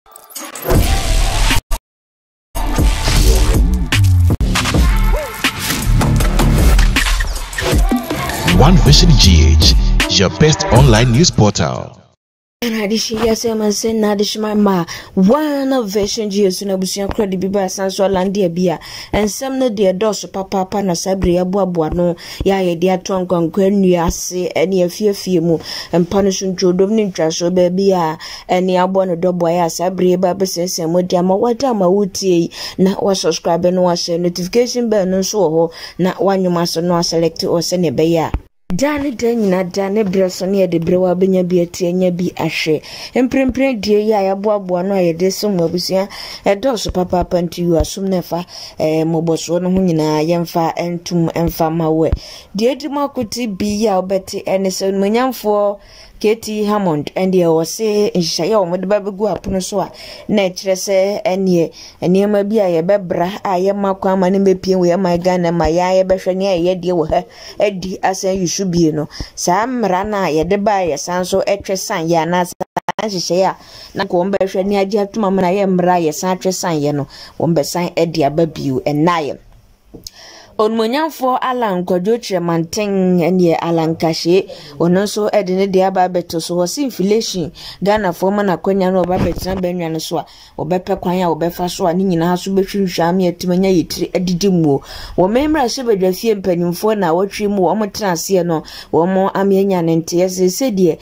One Vision GH, your best online news portal. And I did yes, I'm saying, Nadishma ma. One Vision GH, and I was young credit Biba Sanso Landia Bia, and some no dear dos papa na sabria buabuano, ya dear trunk on Quenya say any a few and punishing children in trash or baby, and the abona doboya sabria babes and what yama what am I would say, not was subscribing or say notification bell no so, not one you must not select or send a bear. Dani na dani brasoni de brewa benya bi atianya bi ahwe emprempren die ya yaboabo no ayede som abusia edoso papa panti yu asum nefa moboso no ho nyina yemfa entum emfa mawe die dimakuti bi ya obeti enese manyamfo Katie Hammond and the Ose in Shayo with the baby go up on so nature say any ma be a bebra I am my common and be we are my gun and my eye beshania ye dear with her Eddie as you should be no Sam Rana ye de buy a san so etre san ya nas share na combe shania dear to mamma I am raya santre san yeno one besign Eddie ababu and nayem. On Munyanfo Alan Kojoche Manteng and ye Alan Kashe, on also Edine de Ababeto, so was inflation, Ghana former Nakonya no Babet and Benyanswa, or Bepa Quanya or Befaswa, Nina Subetri Shami, Timania, Edidimu, or member Shiba de Fiem Penny for now, what trim one more transiano, or more Amian and Tears, said ye,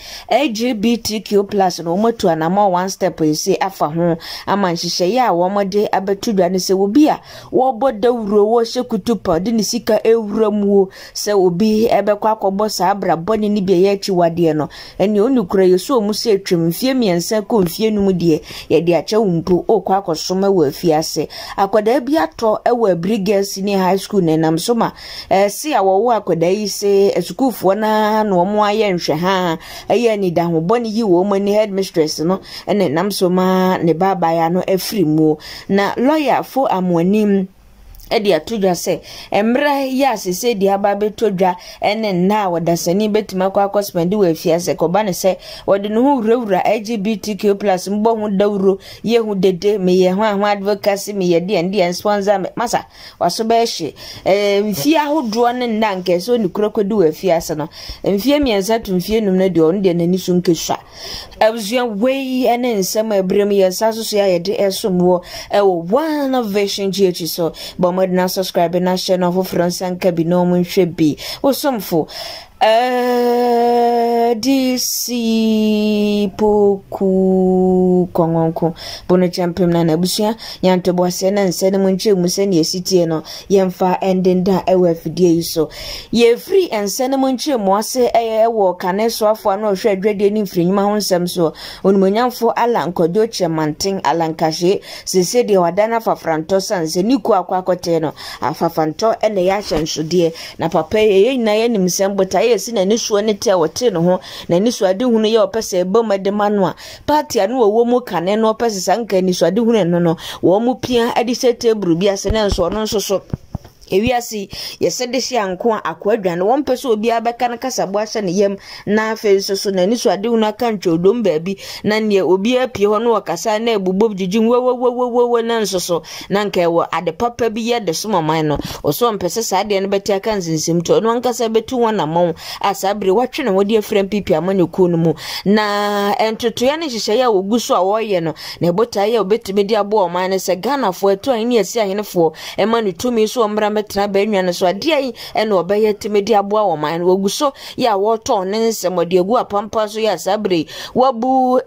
LGBTQ plus and more to an more one step, you say, Afa home, a man she say, ya, one more day, Abetu, and say, will be a war, but the row, she could to Nisika ewuramu se obi ebekwa akọbọ sa abra boni ni bia ye chiwade no eni onu kura yeso mu se twem fie miensa ko fie num de ye de acha wumpu okwa akosoma wa afiase akoda bia to ewa Brigade Senior High School nenam soma se awowo akoda yi se esukufo na no mo aye nhwe ha eye ni da ho boni yi wo mani headmistress no ene nam soma ne baba ya no afrimu na lawyer fo amwanim Edi atudwa se emra ya se di ababe todwa ene na wadasani betima kwa akospendi we fiase kobane se wode no wurawura LGBTQ+ mbo hu dawuro ye hu dede me ye hu advocacy me ye de sponsor me masa waso be hye mfia hodo ne nanke so ni krokodu we fiase no mfia miensa to mfia num na de on de nani so nkesha abusua we ene nsem abrem ye saso so ya de esomwo ewo One Vision GH so now subscribe na channel for France and Kabino mun shebi osomfo DC poku kongonko bono champion na nabusia yanto boase na nsene munche musene yesitie no yemfa endenda ewafidie so ye free ensene munche moase ewo kaneso afo na ohwe adwade ni mfrinyima ho nsem so onumonyamfo Alan Kojoche Manteng Alan Kashe sese de wadana fafranto sanse niku akwakote no afafanto ene ya hyenhode na papa ye nyina ye nimsembota yesi na niso ne te wote no ho na niso ade hunu ye opese bomade manoa party anu wo mu kane no opese sanka niso ade hunu no wo mu pia ade setebru bia se ne nso no nso so ewiasi yesede hye anko akwadwane won pese obi abeka na kasabo ahye ne yem na afi so na niso ade hunu aka ntwodom baabi na ne obi apie ho no wakasa na ebubob jijin wo na nso so na nka wo ade papa bi ye de so maman no oso mpese sa ade ne beti aka nsinsim to no nkasa betu wona mon asabre watwe na wodi afrem pipi amane ku no mu na entoto ya ne hyehyɛ ya woguso a woye no na ebota ya obetime di abo o man se Ghana fo eto ani esi ahenefo ema ne tumi so omra metra banwa so ade ai ene obeye timedi abo a man woguso ya woto ne nsemode egu apampa so ya sabre wabu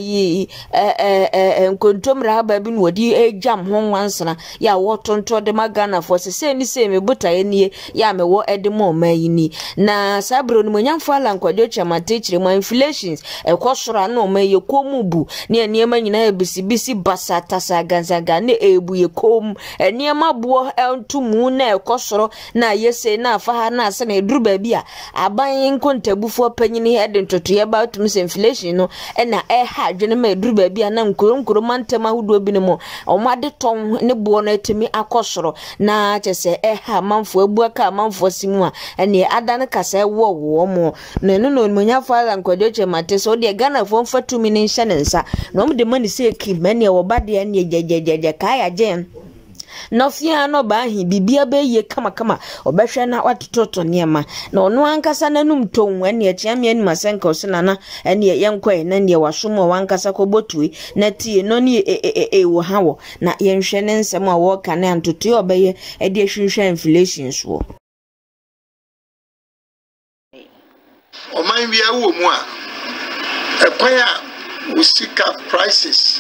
nkontomra haba bi no wodi ejam ho wansana ya woto nto de Ghana fo se ni se me bota enie ya me wo edemo mayini na sabro no manyamfo Alan Kojoche Manteng ma inflations ekosora no maye komubu ne eniema nyina ebisibisi basata saganzaga ne ebu ye kom eniema bo entumu na ekosoro na yese na afa ha na ase na eduru ba bi a aban nkontabufo panyini he de ntotoye ba tum se inflation no na ha adwene ma eduru ba bi a na nkuro mantema hudo bi ne mo omade ton ne bo no etimi akosoro na chese ha manfo abu aka manfo simu a ne adane kasa wo mo na no no monyafo ala nkwadoche mate so de Ghana fo mfatu mi ne nhyɛ ne nsa na om de mani se ki mane wo ba de ne jejejeje kaya je no fia no ba hi bibia be ye kama obehwe na watototo niema na ono ankasa nanum ton ane achiame ani masenka osenana ane yenkwe na ne wasomo wankasa kobotui na tie no ne wo hawo na yenhwe ne nsem a wo ka na antoto obeye e de hwehwe inflation so o man wi awo mu a ekwan a usika prices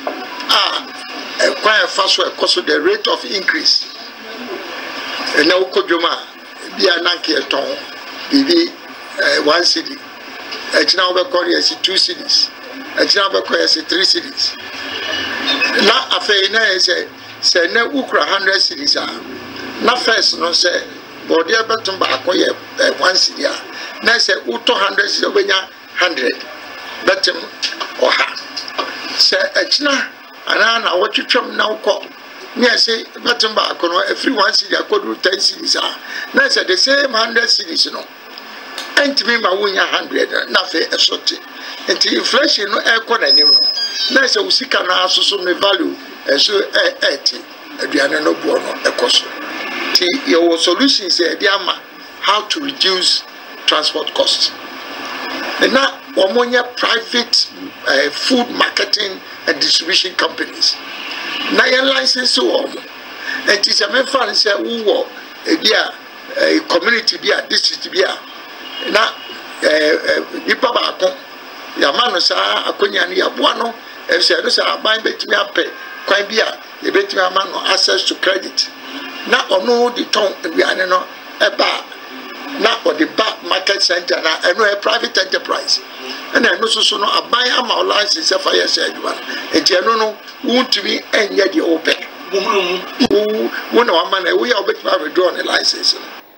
ekwan faso ekoso the rate of increase na ukodwoma bia nanke eton bibi 1 cedi echina obekọ yesi 2 cedis echina obekọ yesi 3 cedis na afei na se na ukra 100 cedis na first no se body betum ba akoye 1 cedi na se uto 100 cedis obenya 100 betum oha se echina ana na wotwetwam na ukọ me say betum ba akono every 1 cedi akodu 10 cedis na se the same 100 cedis no entimi ma wonya 100 na fe esote enti inflation no ekọ na nim na se usika na asusu me value eso eti aduane no bo no ekoso ti your solutions e dey ama how to reduce transport costs na omonya private food marketing and distribution companies na your license wo enti se me fan se wo bia community bia district bia na nipa ba ko ya manu sa akonya ni aboa no se no sa ban betimi ape kwan bia e betimi amano access to credit na ono di ton biane no eba na for the back market center na eno a private enterprise and eno so no aban ama license se fire se adwa enti eno no wuntumi enye di open wo na wa man e wo ya obetimi withdraw the license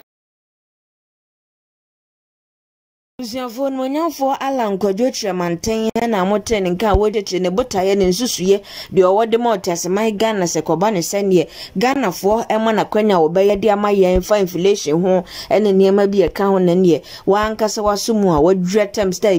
Usiafo nwanyafo ala nkwadwo tremanten na moten nka wodete ne botaye ne nsusuye de owode ma otaseman Ghana se koba ne sene Ghana fo ema na kwanya obeye de amaye fa inflation ho ene niema bi eka ho na ne wankasa wasumu a wadwa terms da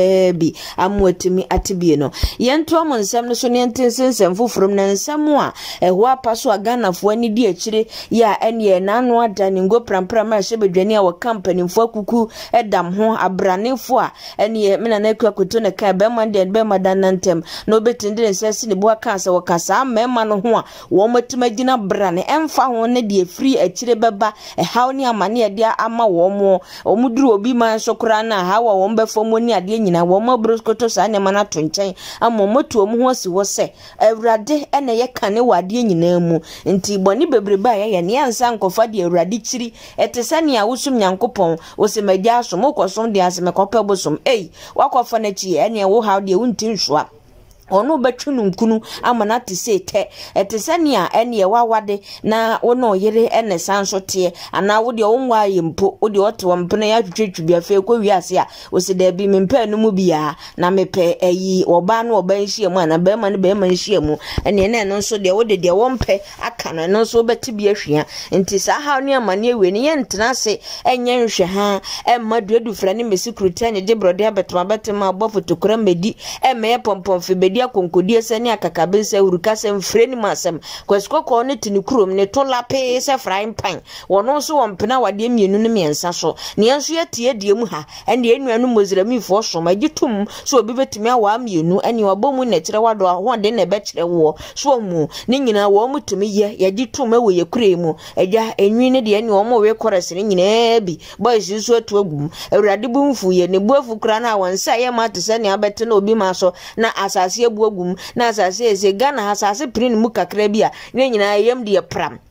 bi amwatimi atibie no yento am nsem no so ne ntensensem foforom na nsem a eho apaso a Ghana fo ani di akire ya ene na anu ada ne ngo prampra ma shebedwani a wa company fo akuku edam ho abranefo a ene me na akwa koto ne ka be man de be madanantem no betinde nsesi ne bo aka se wakasa mema no ho a wo matima gina brane emfa ho ne de free akire beba haw ne amane e de ama wo mo omuduru obi man sokora na hawa wo mbefo mo ni ade nyina wo mabroskoto sa ne mana to nchen ama motu mu ho si wo se awurade ene ye kane wade nyina mu nti boni bebreba ye ne ansa nkofa de awurade kiri etese ne a wosum nyankopon wo se magya so mokosom de aseme kopa bosom wakofa na chi ene wo haw de wuntin soa ono betwunu nkunu amana te sete etesania ene wawade na wono yere ene sanso te ana wo de wonwa yempo wo de oto mpena ya twetwetwbia fe kwa wiase a wo se da bi mempa no mu bia na mepe oba no oba nhie mu ana be ma ne be ma nhie mu ene no so de wo de wompe aka no so beti bia hwea nti sa ha ne amane ewe ne ye ntena se enye nhwe ha emma duadu fra ne mesikruta ne de brode abetoma betema bo fotokora medi emme pompom fe dia konkodie sani akakabe se uruka se mfreni masem kweskoko ne tinikrom ne tolape se frying pan wono so wompena wade mienu ne miensa so ne enso yatie die mu ha ene enuanu mozirami fo so magitum so obi betimi awa mienu ene wabomu ne kire wado ho de ne be kire wo so mu ne nyina wo mutumi ye yagitum awo ye kuremu eja enwi ne de ene wo mo we korese ne nyina bi boys so atu agum awurade bu mfu ye ne buafu kra na wonsa ye mate se ne abete na obi ma so na asase buagum na asase ese Ghana asase prin mu kakra bia ne nyina yem de pram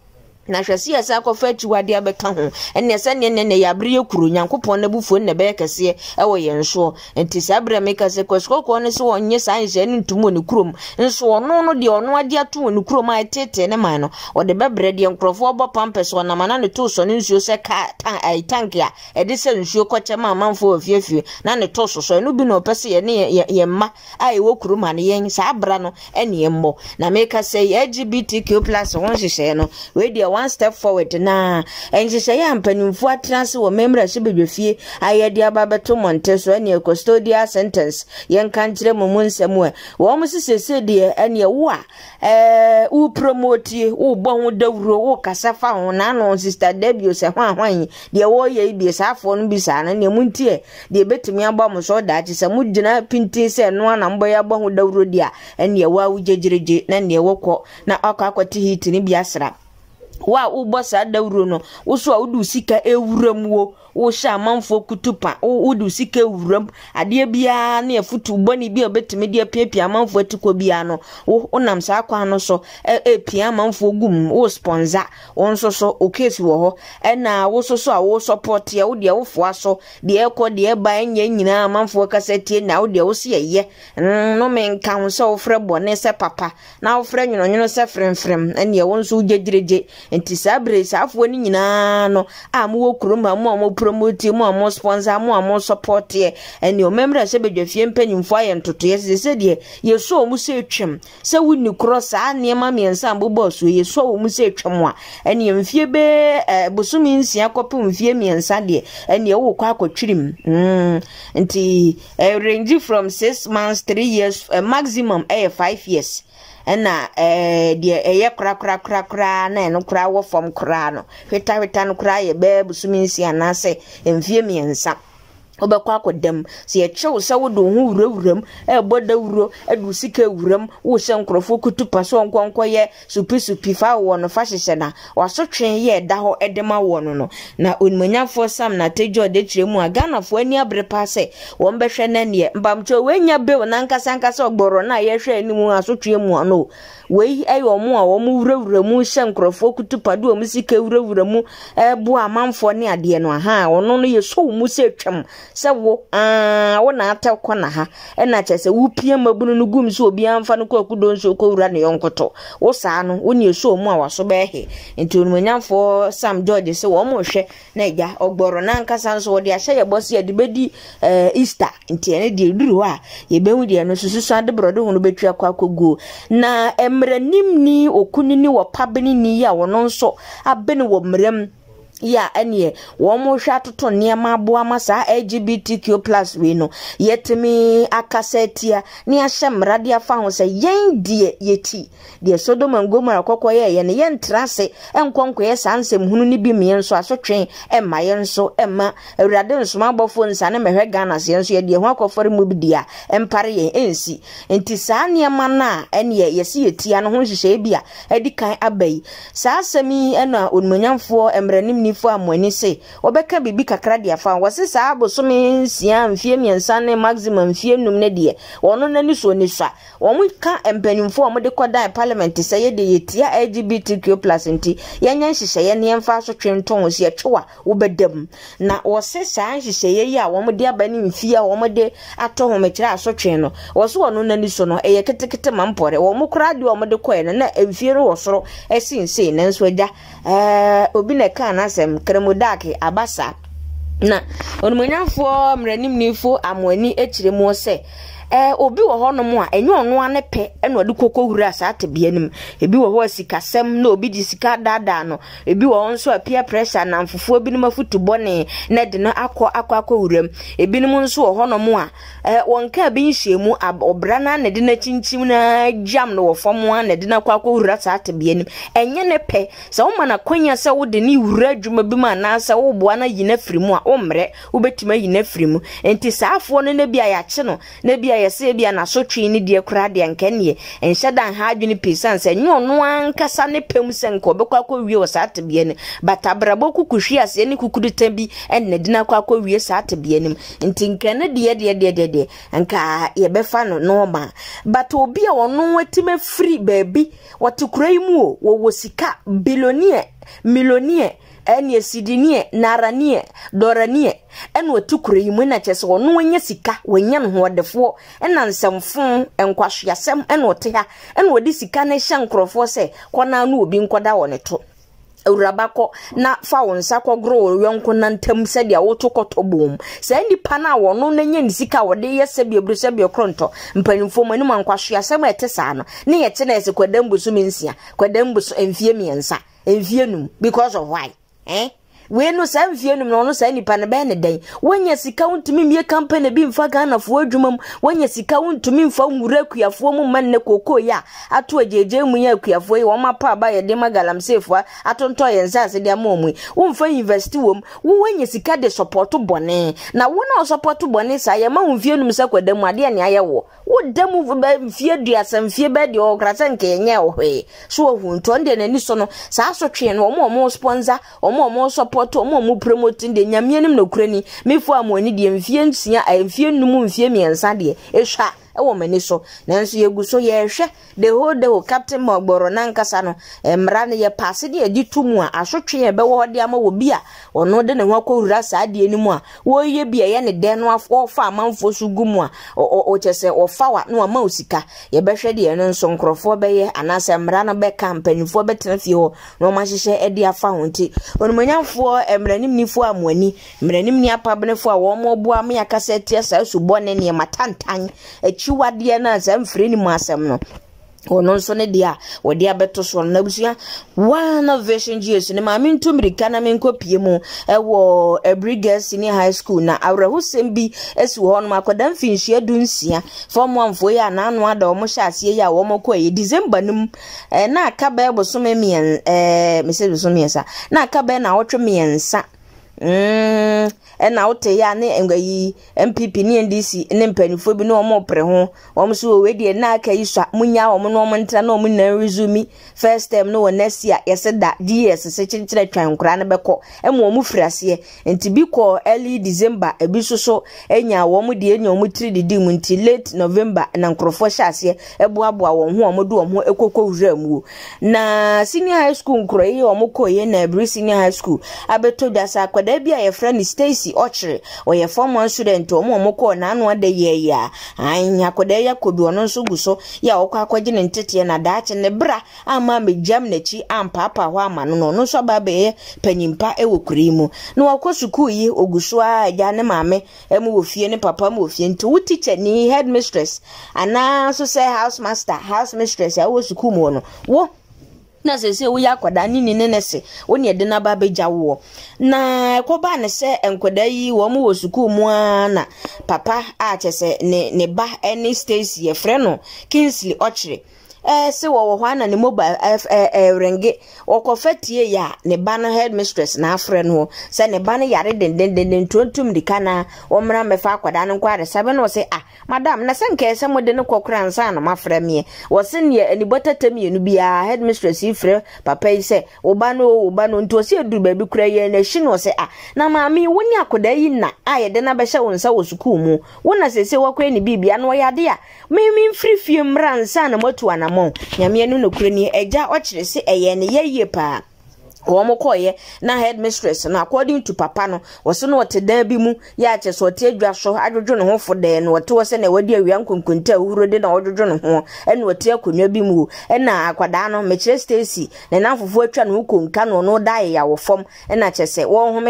na hwese asa akɔfa atuwade abɛka ho ɛne sɛ ne yabre ekuru nyankopɔn na bufuo ne bɛyɛ kɛse ɛwɔ yɛn so enti sabra meka sɛ kweskɔkɔ ne so onye sanhye ne ntumo ne kurom nso ɔno no de ɔno ade ato ne kurom a tete ne man no ɔde bɛbrɛ de nkrɔfo ɔbɔ pampers ɔnamana ne to so ne nsuo sɛ tank a ɛde sɛ nsuo kɔkyɛ ma amanfo ofiefie na ne to so no bi no pɛsɛ yɛ mma a ɛwɔ kurom ane yɛn saa bra no ɛne yɛmmɔ na meka sɛ LGBTQ+ wɔn hyehyɛ no we de one step forward na enhyehyɛ ya mpanimfo atrase wɔ memra hye bedwafie ayɛde ababeto monte so ene custodial sentence yɛn kan kyerɛ mu nsɛm a wɔn sisese de ene wo a wo promote wo bɔ ho dawuro wo kasafa ho na no sister Debio sɛ hwan de wo yɛ bi saafo no bi saa na ne muntie de betumi abɔ mo so da akye sɛ mu gyina pinti sɛ no na mbɔ ya bɔ ho dawuro dia ene wo a wo gyegyeregye na ne wo kɔ na akɔakɔte hit ni bi asra wa ubo sa dawuro no wo so a wo du sika ewuram wo wo sha manfo kutupa wo du sika ewuram ade bia na efutu boni bia obetime de piapia manfo atiko bia no wo nam sa akwa no so pia manfo gum wo sponsor won so o case wo ho na wo so a wo support ya wo de wo fo aso de ekọ de eba enya nyina manfo kasetie na wo de wo se ye no men kan so wo frɛ bone se papa na wo frɛ nwonwono se fremfrem ene wo nso gyegyeregye enti sabre safo ni nyina no am wo kuruma mo promote mo sponsor mo support ye ene o memra se bedwafie mpanyimfo aye ntoto ye se de ye so o mu se twem se wuni cross a ne ma miensa ambobɔ so ye so o mu se twem a ene mfie be bosumi nsia kopo mfie miensa de ene wo kwa akotwirim enti range from 6 months 3 years maximum 5 years ena de kra na no kra wo fom kra no hweta no kra ye be busuminsi anase emfie miensa obekwa akodam se ye chew se wo do hu wurawuram boda wuro adu sika wuram wo hye nkrofo kutupa so nkonko ye supi fa wo no fa hyehye na wasotwen ye da ho edema wo no na onmanyafo sam na tejo de kyeremu a Ghanafo ani abrepa se wo mbehwe na ne mbamcho wenya be wo nankasa ogboro na ye hwe animu asotwen mu no wei ayo mu a wo mu wurawuramu hye nkrofo kutupa do mu sika wurawuramu bo amanfo ne ade no ha wono no ye so mu se twem se wo na ata kona ha na kyese wo pia mabunu no gum so obi amfa no kwakudo nso ko wura ne yonkoto wo saa no woni eso mu a waso behe enti onmanyafo Sam George se wo mo hwe na eja ogboro na nkasa nso wo de ahye ye boss ye de bedi Easter enti ene de duru a ye behu de no susu ade brodo hono betwa kwakogo na emranim ni okuni ni wo pabeni ni ya wono nso abene wo mrem ya ene wo mo hwa toto niema aboa masa LGBTQ+ we no yetimi akasetia ni ahye mrade afa ho se yen die yeti de Sodom and Gomorrah kokoye ye ne yen trase enkonko ye sansem hunu ni bi me nso asotwen emma ye nso emma awurade nso mabofo nsa ne mehwe Ghana se nso ye de ho akofore mu bi dia empare ye ensi enti saa niema na ene ye se yetia no ho hyehyɛ bia edikan abai saa asemi ena onmanyamfo emranim ni fo amwani se obeka bibi kakra dia fa wose saa abosome nsia mfie miensa ne maximum mfie num ne de wono nani so ni swa womu ka empanimfo omde koda parliament se ye de yetia LGBTQ+ nti yenya hyehyɛ ne yemfa so twentɔn se yetwa wobedam na wose saa hyehyɛ ye a womde abani mfie a womde atɔ ho mekira asotwen no wose wono nani so no eye ketekete mampore womu kra de womde koye na mfie ro wosoro esinse nanso agya obi na ka na asem kremodake abasa na onmanyafo mranim nifo amwani ekiremu se obi wo honom a enye ono ane pe ena ode kokko wura sa atebianim ebi wo ho asikasem na obi di sika dada no ebi wo nso a peer pressure na mfofo bi nima futu bone na de no akọ wuram ebi nim nso wo honom a wonka bi nhyiemu obra na de na chinchim na jam no wo fom a na de na akọ wura sa atebianim enye ne pe se wo ma na kwanya se wo de ni wura adwuma bi ma na se wo boa na yina firimu a wo mre wo betima yina firimu enti saafo no na bia ya che no na bia a yɛse bia na so twi ne de kura de nkanie enhye dan ha adwene pisan sɛ nyo no ankasa ne pem sɛ nko bekwa wie wo saa tebie ne batabrabo kukuhwi ase ne kukudutan bi enne dina kwa wie saa tebie ne nti nkane de nka yebefa no normal but obi a wono watime free baby watukura yi mu wo sika billionaire millionaire eni sidini narani dorani en watukura yi mu na kyese wono wanya sika wanya no hodefo ena nsamfon enkwahweasem en wote ha en wodi sika na hye nkrofo se kona na obi nkoda wone to urabako na fa wonsa kogro yonko na ntam se dia wotokoto bom se nipa na wono na nya nisika wode yese biebru se biokronto mpanimfo mani mankwahweasem etesa no ne yete na ese kwadambu so mensia kwadambu so emfie miensa emfienum because of why we no sa mfienum no sa nipa na be ne den wonya sika wontumi mie campaign bi mfa Ghana fo adwumam wonya sika wontumi mfa nwura kuafo mu manne kokoo ya ato ajeje mu ya kuafo yi wo mapa ba ye de magalam sefo atonto ye nsa ase de amomu wo mfa university wom wo wonya sika de support bone na wo na support bone sa ye ma mfienum sa kwadam ade ne aye wo damu mfie duasa mfie be de okrasa nke nye ohwe so ohun to nde na ni so no sa so twe no omo sponsor omo support omo promote nde nyamienim na kurani mefo amoni de mfie nsia mfie num mfie miensa de ehwa ewo mani so nanso yeguso ye hwe the whole captain Mogboro nankasa no mra ne ye passe de agitumu a asotwe ye be wo de ama wo bi a ono de ne ho akowura saa de animu a wo ye bi ye ne de no afo fa amanfo so gumu a o chese o fawa no ama osika ye be hwe de no nso nkrofo be ye anase mra na be kampanifo be tena fie ho no ma hyehye e de afa ho nti onumanyamfo mranim nifo amwani mranim ni apabnefo a wo mo bo am yakasa tie saa subone ne matantan chiwade na zamfre ni mu asem no ono nso ne dia wodi abeto so na busua one version GS ne ma mintu mirika na menkopie mu ewo Aburi Senior High School na awrahusem bi esi ho no makoda mfinhia dunsia form 1 fo ya na anu ada omo hyase ya wo mokọ ye December num na aka ba ebosome mien mese bosome yesa na aka ba na wotwe miensa na wote ya ne engayi MPP ni NDC ne mpanifo bi no omo pre ho omo so we de na aka yi swa munya omo no omo ntra na omo na resume first time no next year yeseda DS se chinkire twan kura na beko emo omo frase enti bi ko early December ebi so enya omo de enya omo 3 didi mu nti late November na nkrofo hyase eboaboa won ho omo do omo ekokọ wura mu na Senior High School nkro yi omo koye na Aburi Senior High School abeto dasa kwada bia ye friend Stacy Ochre oye form 1 student omo ko na anu ade ye ya anya koda ya kodu ono nso guso ya okwa akwaje ne ntete na daache ne bra ama mejam nachi ampapa ho ama no no so ba be panyimpa ewo kurimu no akosuku yi oguso a ja ne maame emu ofie ne papa mu ofie nti wo teacher ni headmistress ana so say house master house mistress ya wo suku mu no wo na sese wo yakwada ni nenese woni ede na ba beja wo na koba ne se enkwada yi wo mu wo suku mu na papa a chese ne ba any Stacy ye frɛ no Kingsley Ochre se wo ho na ne mobile renge okofetie ya ne ba no headmistress na afrɛ no se ne ba no yare den tontum dikana wo mra mefa akwada no kware sabe no se madam na se nke se mode ne kokora nsa na mafrɛ me wo se ne ni botatam ye no bia headmistress ifrɛ papa yi se wo ba no nto se edu ba bi kura ye na hyi no se na maami woni akwada yi na ayede na be hye wo nsa wo suku mu wona sese wakwa ni bibia no yade a mimi mfrifie mra nsa na motu ana nyame no nokure ni eja Ochre se eye ne yeye pa wo koye na headmistress na according to papa no wose no wote dan bi mu ya che so te adwa so adwodwo ne ho fode no wote wose na wadi awia nkonkonta uhuro de na wodwodwo ne ho ene wote akonwa bi mu ena akwada no mekire Stacy ne nanfofo atwa no konka no no dae ya wo fom ena che se wo ho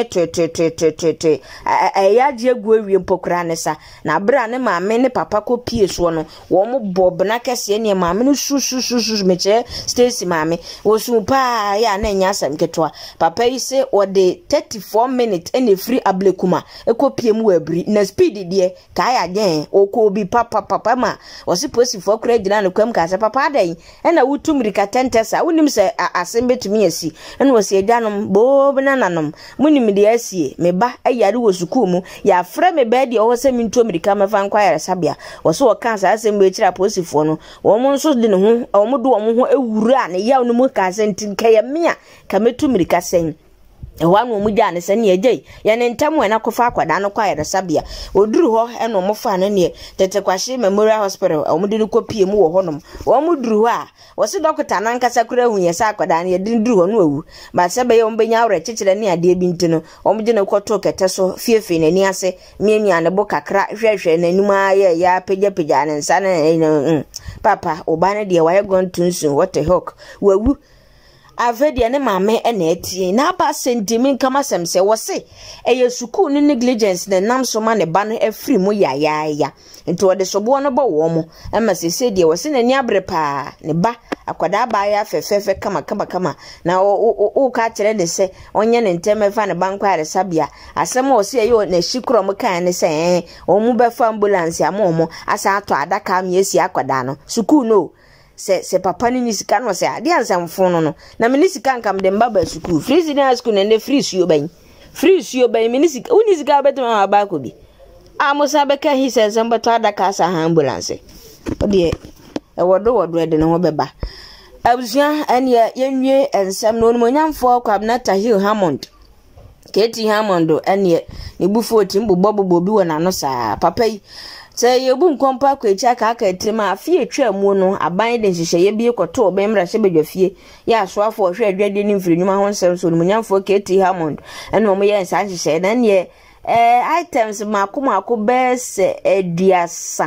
metete ya je agu awie mpokura ne sa na bra ne maame ne papa ko pie so no wo mo bob na kese ne maame no su mekire Stacy maame wo su pa ya na nya asam nketwa papa yi se ode 34 minutes ene free ablekuma ekopiem wo Aburi na speed de ka ya gen oko bi papa ma wose posifo kura gina no kwam ka se papa dan ena wutumrika tentesa wonim se asem betumi asi ena wose agyanom bo benananom munim de asie meba ayare wo suku mu ya fra me ba de wo se mintumrika mefa nkwa yare sabia wose wo kan sa asem be kira posifo no wo mo nso de ne ho wo mo do wo ho ewura ne yaw no mu ka sentin ka ya mia ka metumrika sen wanu mu gya ne sane agye ya ne ntam na kofa akwada no kwa yare sabia oduru ho eno mo fa no ne tete kwahye memorial hospital o mu de ko pie mu wo honom wo mu duru ho a wo se dokota nan kasa kura hu yesa akwada ne de duru ho no awu ba se be ye mo benya awre kekere ne ade bi ntino o mu gye ne kwoto kete so fiefe ne ni ase miania ne bo kakra hwehwe na num aye ya pegya ne nsa ne papa obane de waye gontunsu what the heck wawu avedia ne mame ena etie na ba sentiment kama semse wose eye suku ni negligence ne nam so ma ne ba no afri mu ya nti wode sobo no bo wo mo ema sese de wose na ni abre pa ne ba akwada ba ya fefefe kama na o ka kire de se onye ne nteme fa ne banko are sabia asem wose eye na shikro mo kan ne se o mu be fa ambulance amomo asa ato adaka am yesi akwada no suku no se papa ni sika no se ade ansamfo no na me ni sika nkam de mbaba school free senior school na free suyo ban me ni sika uni sika betuma ba ko bi amusa beka hi se sembato adaka sa ambulance ode wodo de no beba abusia ene yenwie ensam no mo nyamfo kwabnata hill Hammond Keti Hammond ene ne bufo timbo bi wona no sa papa yi se yebu nkompa kwachi aka etima afie twamu no aban de hyehyeye bi koto obemra hye bedwafie ya soafo hwe adwade ni mfirinyuma ho nsem so munyamfo Keti Hammond ene omo ye nsa hyehyeye na ne items makomako bese ediasa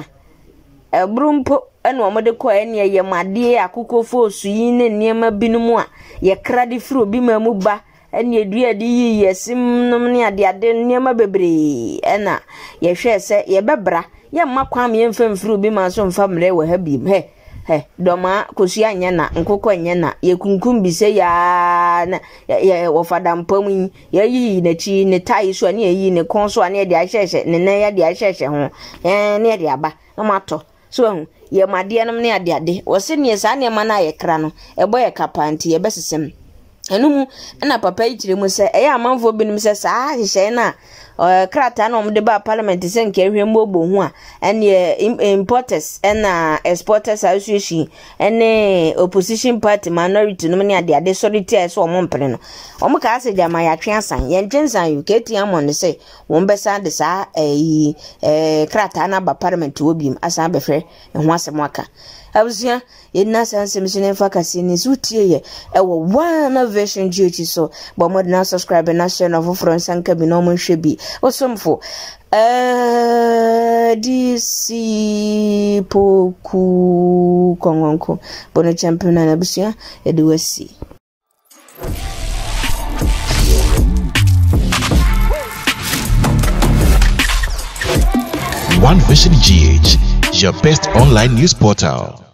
brumpo ene omo de ko ene ye made akukofo suyi ne niema binumu a ye krade firi obi mamu ba ene eduade yi yesim nom ne ade niema bebre ena ye hwe se ye bebra ya makwa me mfamfuru bi ma so mfamre we ha bi doma kosi anya na nkoko anya na ye kunkum bi se ya na ya wo fada mpam ya yi na chi ne tai so ne yi ne kon so ne de ahyehye ne ya de ahyehye ho ne de aba na mato so ye made nom ne ade wo se ne sa ne ma na ye kra no ebo ye kapanti ye besesem enum na papa yi kire mu se eya amanfo binum se sa hyehyɛ na krata na omde ba parliament se nke hwembo hu a ene importers na exporters association ene opposition party minority no ne ade solitaire so omompere no omka ase jama ya twensan ye ntwensan yu Keti Hammond se wombesa de sa krata na ba parliament wobim asa befre ho asem aka abusia yenna sansem sine fakasi ni zutie ye ewo one version GH so but more na subscribe na share na for sanka bi no mo hwebi osomfo DC poku kongonko bono champion na abusia eduasi One Vision GH, your best online news portal.